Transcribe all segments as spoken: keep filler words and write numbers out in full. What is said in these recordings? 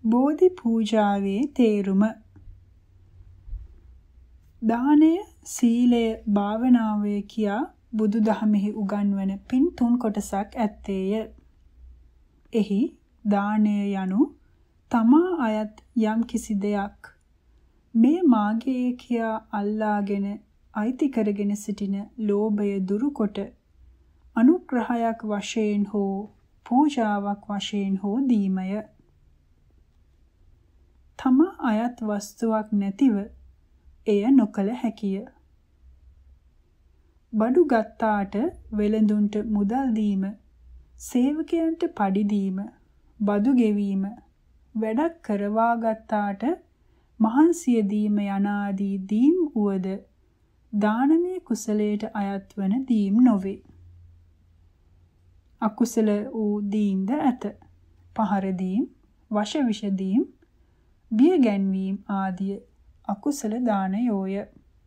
බෝධි පූජාවේ තේරුම. දානය, සීලය, භාවනාවය කියා බුදුදහමෙහි උගන්වන පින් තුන් කොටසක් ඇත්තේය. එහි දානය යනු තමා අයත් යම් කිසි දෙයක් මේ මාගේ කියා අල්ලාගෙන අයිති කරගෙන සිටින ලෝභය දුරුකොට අනුග්‍රහයක් වශයෙන් හෝ පූජාවක් වශයෙන් හෝ දීමය. තමා අයත් වස්තුවක් නැතිව එය නොකළ හැකිය. බඩු ගත්තාට වෙළඳුන්ට මුදල් දීම, සේවකයන්ට පඩි දීම, බදු ගෙවීම, වැඩක් කරවා ගත්තාට මහන්සිය දීම යනාදී දීම් වුවද දානමය කුසලයට අයත් වන දීම් නොවේ. අකුසල වූ දීම්ද ඇත. පහර දීම්, වශවිෂ දීම්, බිය ගැන්වීම ආදිය අකුසල දානයෝය.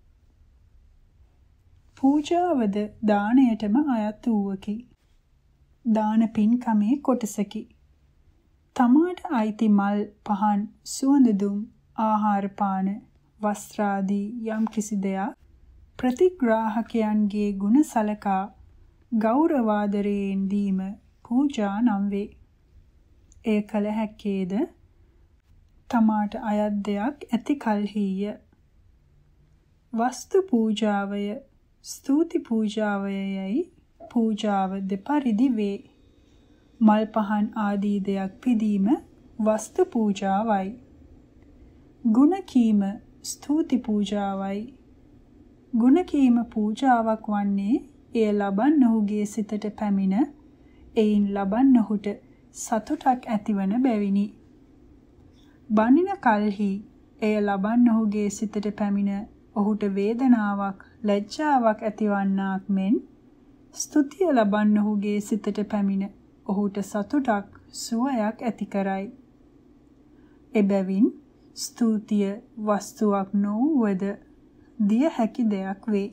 පූජාවද දානයටම අයත් වූවකි. දාන පින්කමේ කොටසකි. තමාට අයිති මල්, පහන්, සුවඳ දුම්, ආහාර පාන, වස්ත්‍රාදී යම් කිසි දෙයක් ප්‍රතිග්‍රාහකයන්ගේ ගුණ සලකා ගෞරවාදරයෙන් දීම පූජා නම් වේ. එය කළ හැක්කේද තමාට අයත් දෙයක් ඇති කල්හිය. වස්තු පූජාවය, ස්තුති පූජාවය යයි පූජාව දෙපරිදි වේ. මල් පහන් ආදී දෙයක් පිදීම වස්තු පූජාවයි. ගුණ කීම ස්තුති පූජාවයි. ගුණ කීම පූජාවක් වන්නේ එය ලබන්නහුගේ සිතට පැමිණ එයින් ලබන්නහුට සතුටක් ඇතිවන බැවිනි. බණින කල්හි එය ලබන්නහුගේ සිතට පැමිණ ඔහුට වේදනාවක්, ලැජ්ජාවක් ඇතිවන්නාක් මෙන් ස්තුතිය ලබන්නහුගේ සිතට පැමිණ ඔහුට සතුටක්, සුවයක් ඇති කරයි. එබැවින් ස්තුතිය වස්තුවක් නොවුවද දිය හැකි දෙයක් වේ.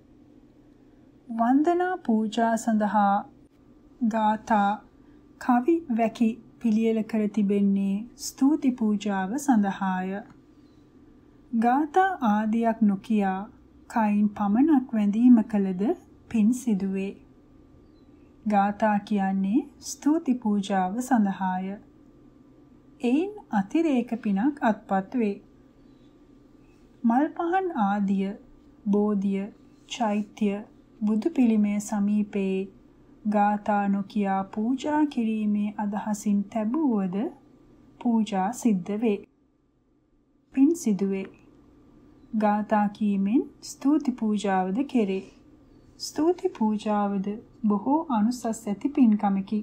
වන්දනා පූජා සඳහා ගාථා, කවි වැකි පිළියෙල කර තිබෙන්නේ ස්තුති පූජාව සඳහාය. ගාථා ආදියක් නොකියා කයින් පමණක් වැඳීම කළද පින් සිදුවේ. ගාථා කියන්නේ ස්තුති පූජාව සඳහාය. එයින් අතිරේක පිනක් අත්පත් වේ. මල් පහන් ආදිය, බෝධිය, චෛත්‍ය, බුදු පිළිමය සමීපයේ ගාථා නොකියා පූජා කිරීමේ අදහසින් තැබුවද පූජා සිද්ධ වේ. පින් සිදුවේ. ගාථා කීමෙන් ස්තුති පූජාවද කෙරේ. ස්තුති පූජාවද බොහෝ අනුසස් ඇති පින්කමකි.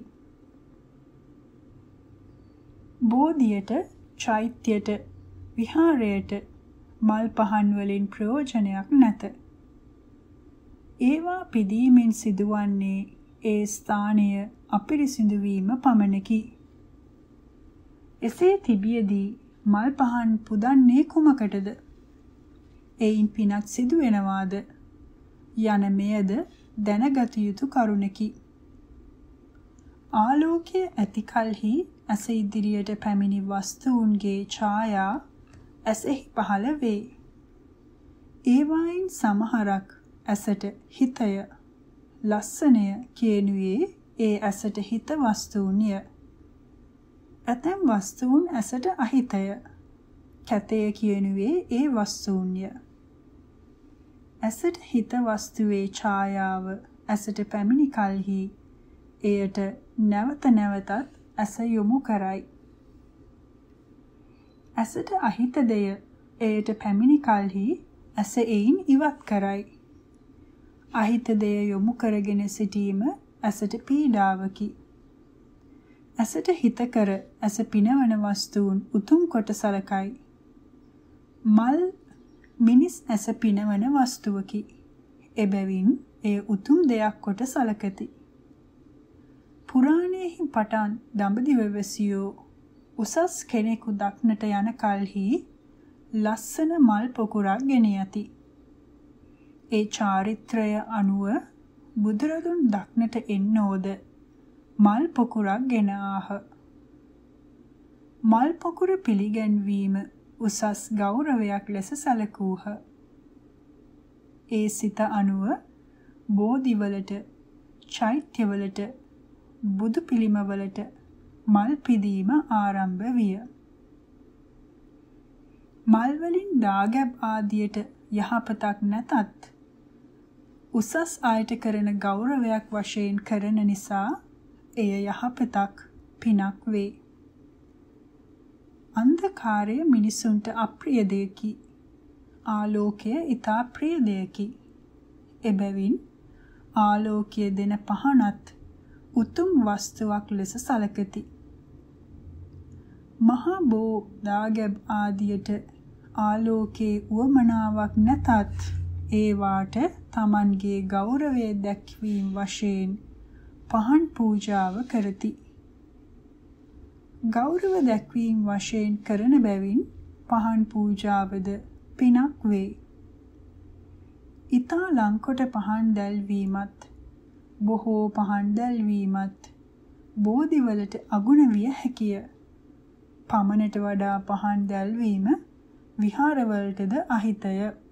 බෝධියට, චෛත්‍යයට, විහාරයට මල් පහන් වලින් ප්‍රයෝජනයක් නැත. ඒවා පිදීමෙන් සිදුවන්නේ ඒ ස්ථානය අපිරිසිදු වීම පමණකි. එසේ තිබියදී මල් පහන් පුදන්නේ කුමකටද? එයින් පිනක් සිදු වෙනවාද? යන මෙයද දැනගත යුතු කරුණකි. ආලෝකය ඇති කලෙහි ඇස ඉදිරියට පැමිණි වස්තුන්ගේ ඡායා ඇසෙහි පහළ වේ. ඒවායින් සමහරක් ඇසට හිතය, ලස්සනය කියනුවේ ඒ ඇසට හිත වස්තුන්ය. ඇතැම් වස්තුන් ඇසට අහිතය, කැතය කියනුවේ ඒ වස්තුන්ය. ඇසට හිත වස්තුවේ ඡායාව ඇසට පැමිණි කලෙහි එයට නැවත නැවතත් ඇස යොමු කරයි. ඇසට අහිත දෙය එයට පැමිණි කලෙහි ඇස එයින් ඉවත් කරයි. අහිත දෙය යොමු කරගෙන සිටීම ඇසට පීඩාවකි. ඇසට හිත කර ඇස පිනවන වස්තුන් උතුම් කොට සලකයි. මල් මිනිස් ඇස පිනවන වස්තුවකි. එබැවින් එය උතුම් දෙයක් කොට සලකති. පුරාණයෙහි පටන් දඹදිව වැසියෝ උසස් කෙනෙකු දක්නට යන කලෙහි ලස්සන මල් පොකුරක් ගෙන යති. ඒ චාරිත්‍රය අනුව බුදුරදුන් දක්නට එන්නෝද මල් පොකුරක් ගෙන ආහ. මල් පොකුර පිළිගැන්වීම උසස් ගෞරවයක් ලෙස සැලකූහ. ඒ සිත අනුව බෝධිවලට, චෛත්‍යවලට, බුදු පිළිමවලට මල් පිදීම ආරම්භ විය. මල් වලින් දාගැබ් ආදියට යහපතක් නැතත් උසස් අයට කරන ගෞරවයක් වශයෙන් කරන නිසා එය යහපතක්, පිනක් වේ. අන්ධකාරය මිනිසුන්ට අප්‍රිය දෙයකි. ආලෝකය ඊතා ප්‍රිය දෙයකි. එබැවින් ආලෝකය දෙන පහනත් උතුම් වස්තුවක් ලෙස සැලකති. මහා බෝ දාගැබ් ආදියට ආලෝකයේ උවමනාවක් නැතත් ඒවාට Tamanගේ ගෞරවය දැක්වීම වශයෙන් පහන් පූජාව කරති. ගෞරව දැක්වීම වශයෙන් කරන බැවින් පහන් පූජාවද පිනක් වේ. ඊතා ලංකොට පහන් දැල්වීමත්, බොහෝ පහන් දැල්වීමත් බෝධිවලට අගුණ විය හැකිය. පමණට වඩා පහන් දැල්වීම විහාරවලටද අහිතය.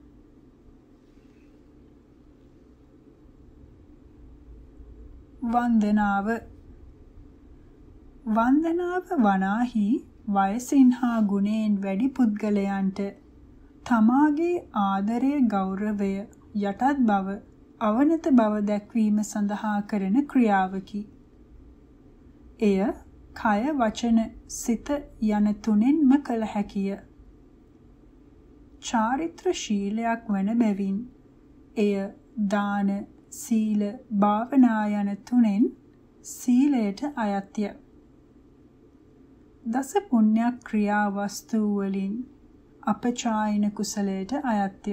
වන්දනාව වන්දනාව වනාහි වයසින් හා ගුණයෙන් වැඩි පුද්ගලයන්ට තමාගේ ආදරය, ගෞරවය, යටත් බව, අවනත බව දැක්වීම සඳහා කරන ක්‍රියාවකි. එය කය, වචන, සිත යන තුනෙන්ම කළ හැකිය. චාරිත්‍ර ශීලයක් වන බැවින් එය දාන, සීල, භාවනා යන තුනෙන් සීලයට අයත්ය. දස පුණ්‍ය ක්‍රියා වස්තු වලින් අපචායන කුසලයට අයත්ය.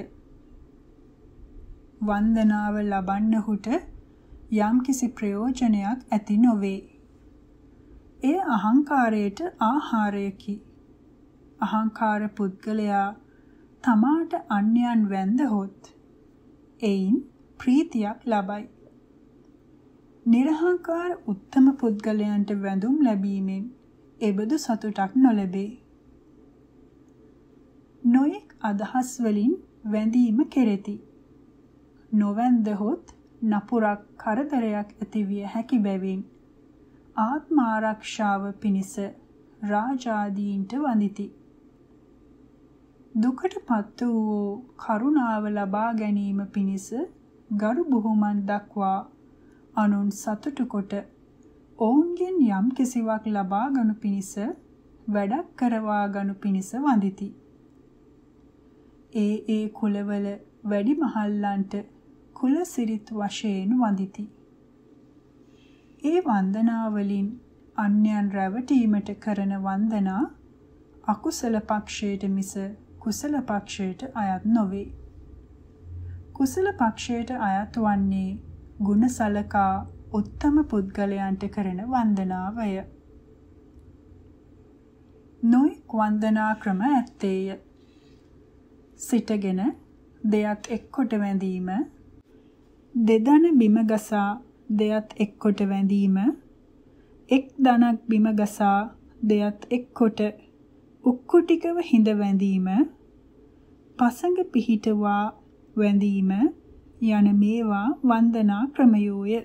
වන්දනාව ලබන්නහුට යම්කිසි ප්‍රයෝජනයක් ඇති නොවේ. එය අහංකාරයට ආහාරයකි. අහංකාර පුද්ගලයා තමාට අන්‍යයන් වැඳහොත් එයින් ප්‍රීතියක් ලබයි. නිර්හංකාර උත්තම පුද්ගලයන්ට වැඳුම් ලැබීමෙන් එබඳු සතුටක් නොලැබේ. නොයෙක් අදහස් වලින් වැඳීම කෙරෙති. නොවැඳහොත් නපුරක්, කරදරයක් ඇතිවිය හැකි බැවින් ආත්ම ආරක්ෂාව පිණිස රාජාදීන්ට වඳිති. දුකට පත් වූ කරුණාව ලබා ගැනීම පිණිස ගරු බුහුමන් දක්වා අනුන් සතුටු කොට ඔවුන්ගෙන් යම් කිසිවක් ලබා ගනු පිණිස, වැඩක් කරවා ගනු පිණිස වඳිති. ඒ ඒ කුලවල වැඩි මහල්ලන්ට කුල සිරිත් වශයෙන් වඳිති. ඒ වන්දනාවලින් අන්‍යයන් රැවටීමට කරන වන්දනා අකුසල පක්ෂයට මිස කුසල පක්ෂයට අයත් නොවේ. කුසල පක්ෂයට අයත් වන්නේ ගුණ සලකා උත්තම පුද්ගලයන්ට කරන වන්දනාවය. නොයෙක් වන්දනා ක්‍රම ඇත්තේය. සිටගෙන දෙයත් එක්කොට වැඳීම, දෙදන බිම ගසා දෙයත් එක්කොට වැඳීම, එක් දණක් බිම ගසා දෙයත් එක්කොට උක්කුටිකව හිඳ වැඳීම, පසඟ පිහිටවා වැඳීම යන මේවා වන්දනා ක්‍රමයෝය.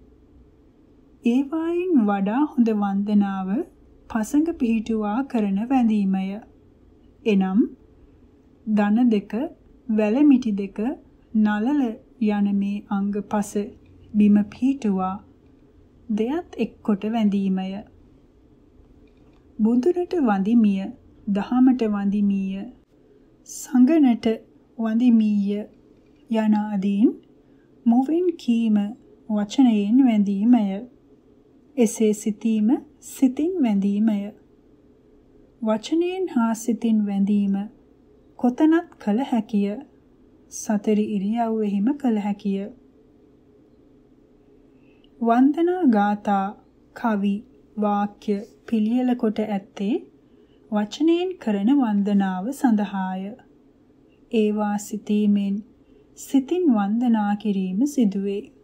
ඒවායින් වඩා හොඳ වන්දනාව පසඟ පිහිටුවා කරන වැඳීමය. එනම් දන දෙක, වැලමිටි දෙක, නලල යන මේ අංග පස බිම පිහිටුවා දෙයත් එක්කොට වැඳීමය. බුදුරට වඳිමිය, දහමට වඳිමිය, සංඝනට වඳිමිය යන ආදීන් මුවින් කීම, වචනයෙන් වැඳීමය. එසේ සිතීම සිතින් වැඳීමය. වචනයෙන් හා සිතින් වැඳීම කොතනත් කළ හැකිය. සතර ඉරියව්වෙහිම කළ හැකිය. වන්දනා ගාථා, කවි, වාක්‍ය පිළියෙල කොට ඇත්තේ වචනයෙන් කරන වන්දනාව සඳහාය. ඒවා සිතීමෙන් සිතින් වන්දනා කිරීම සිදුවේ.